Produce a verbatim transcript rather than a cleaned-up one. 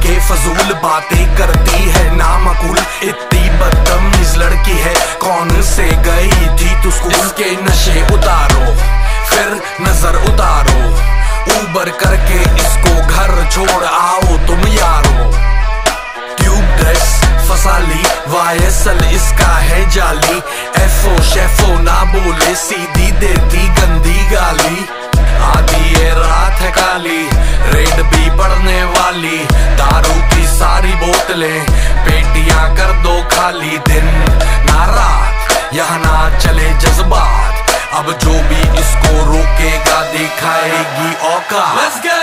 बेफजूल बातें करती है नामकुल, इतनी बदतमीज लड़की है, कौन से गई थी तू स्कूल। इसके नशे उतारो फिर नजर उतारो, ऊबर करके इसको घर छोड़ आओ तुम यारो। ट्यूब ड्रेस फसाली, वायसल इसका है जाली, एफो शेफो ना बोले सीधी देती गंदी गाली। आधी ये रात है काली, रेड भी पड़ने वाली, दारू की सारी बोतलें पेटियां कर दो खाली। दिन ना रात यहाँ ना चले जज्बात, अब जो भी इसको रोकेगा दिखाएगी औकात।